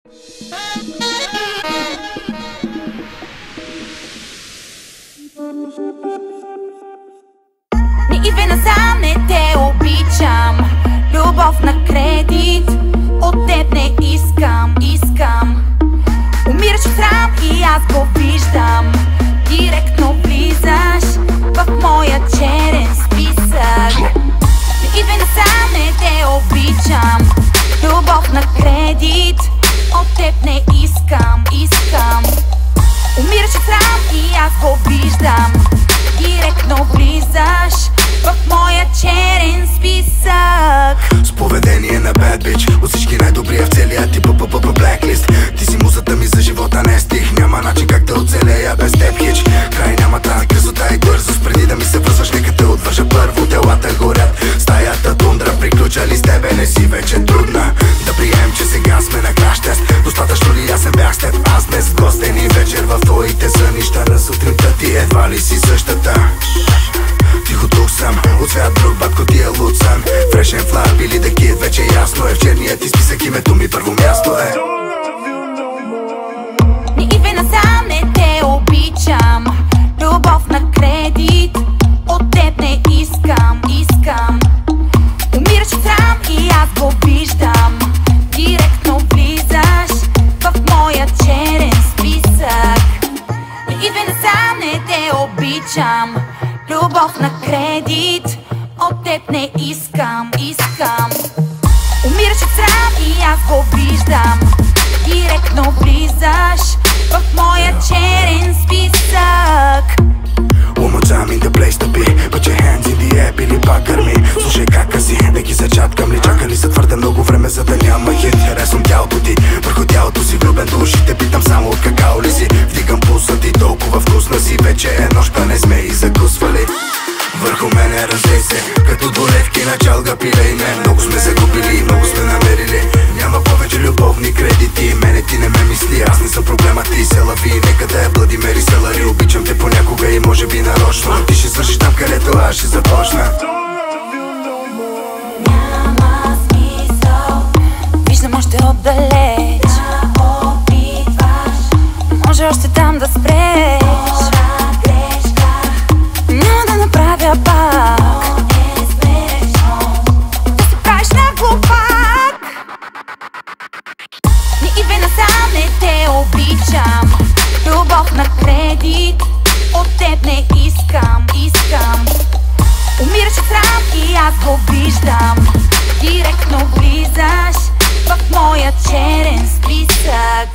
Не идвай насам, не те обичам. Любов на кредит от теб не искам. Умираш от срам и аз го виждам. Директно влизаш в моя черен списък. Не идвай насам, не те обичам. Любов на кредит от теб не искам. Умираш от срам и аз го виждам. Директно влизаш в моя черен списък. С поведение на bad bitch, от всички най-добрия в целия ти blacklist. Ти си музата ми за живота, не стих. Няма начин как да оцелея без теб, хич. Край няма тази красота и бързост. Преди да ми се връзваш, нека те отвържа първо. Делата горят, стаята тундра. Приключали с тебе, не си вече трудна. Да приемем, че сега сме на краш тест. Достатъчно ли ясен бях с теб? Аз днес в гостен и вечер в твоите сънища. На сутринта ти едва ли си същата. Тихо тук съм, от свят друг батко ти е луцан. Фрешен флап или да кид, вече ясно е. В черния ти списък името ми първо място е. Не идвай насам, не те обичам. Любов на кредит от теб не искам. Умираш от срам и аз го виждам. Директно влизаш в моя черен списък. Не идвай насам, не те обичам. Любов на кредит от теб не искам. Умираш от срам и аз го виждам. Директно влизаш в моя черен списък. One more time in the place to be. Put your hands in the air, били пак гърми. Слушай как си, да ги зачаткам ли? Чакали са твърде много време, за да няма хит. Харесвам тялото ти, върху тялото си влюбен до ушите. Питам само от какао ли си. Вдигам пулса ти, толкова вкусна си. Вече е нощ, па не сме и закусвали. Върху мене разлей се, като долевки на чалга пилей ме. Много сме загубили, много сме намерили. Няма повече любовни кредити. Мене ти не ме мисли, аз не съм проблема, ти се лави. Нека да е Блади Мери Селари. Обичам те понякога и може би нарочно. Ти ще свършиш там, където аз ще започна. Няма смисъл, виждам още отдалеч. Да опитваш, може още там да спреш. Няма да направя пак. Но е смешно да се правиш на глупак. Не идвай насам, не те обичам. Любов на кредит от теб не искам. Умираш от срам и аз го виждам. Директно влизаш в моя черен списък.